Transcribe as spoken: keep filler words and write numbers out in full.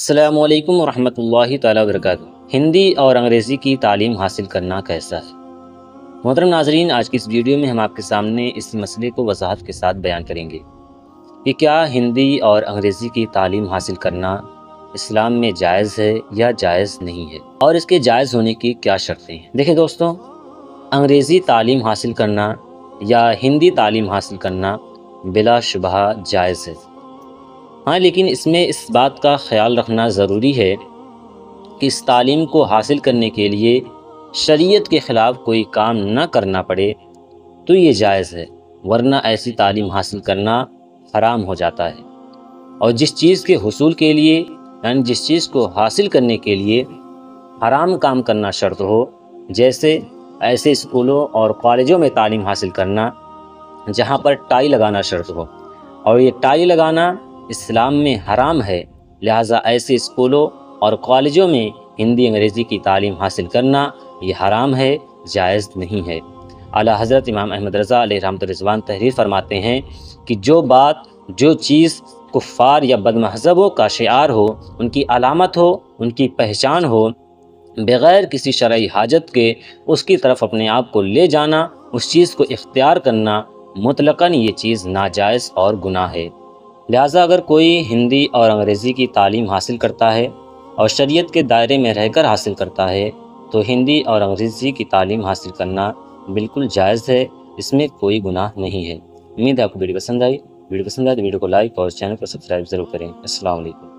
السلام علیکم ورحمۃ اللہ تعالیٰ وبرکاتہ۔ ہندی اور انگریزی کی تعلیم حاصل کرنا کیسا ہے؟ محترم ناظرین، آج کی اس ویڈیو میں ہم آپ کے سامنے اس مسئلے کو وضاحت کے ساتھ بیان کریں گے کہ کیا ہندی اور انگریزی کی تعلیم حاصل کرنا اسلام میں جائز ہے یا جائز نہیں ہے، اور اس کے جائز ہونے کی کیا شرطیں ہیں۔ دیکھیں دوستوں، انگریزی تعلیم حاصل کرنا یا ہندی تعلیم حاصل کرنا بلا شبہ جائز ہے، ہاں لیکن اس میں اس بات کا خیال رکھنا ضروری ہے کہ اس تعلیم کو حاصل کرنے کے لیے شریعت کے خلاف کوئی کام نہ کرنا پڑے تو یہ جائز ہے، ورنہ ایسی تعلیم حاصل کرنا حرام ہو جاتا ہے۔ اور جس چیز کے حصول کے لیے یعنی جس چیز کو حاصل کرنے کے لیے حرام کام کرنا شرط ہو، جیسے ایسے اسکولوں اور کالجوں میں تعلیم حاصل کرنا جہاں پر ٹائی لگانا شرط ہو، اور یہ ٹائی لگانا اسلام میں حرام ہے، لہٰذا ایسے اسکولوں اور کالجوں میں ہندی انگریزی کی تعلیم حاصل کرنا یہ حرام ہے، جائز نہیں ہے۔ اعلیٰ حضرت امام احمد رضا علیہ رحمۃ الرضوان تحریر فرماتے ہیں کہ جو بات جو چیز کفار یا بد مذہبوں کا شعار ہو، ان کی علامت ہو، ان کی پہچان ہو، بغیر کسی شرعی حاجت کے اس کی طرف اپنے آپ کو لے جانا، اس چیز کو اختیار کرنا، مطلقاً یہ چیز ناجائز اور گناہ ہے۔ لہٰذا اگر کوئی ہندی اور انگریزی کی تعلیم حاصل کرتا ہے اور شریعت کے دائرے میں رہ کر حاصل کرتا ہے تو ہندی اور انگریزی کی تعلیم حاصل کرنا بالکل جائز ہے، اس میں کوئی گناہ نہیں ہے۔ امید ہے آپ کو ویڈیو پسند آئی۔ ویڈیو پسند آئی تو ویڈیو کو لائک اور چینل کو سبسکرائب ضرور کریں۔ السلام علیکم۔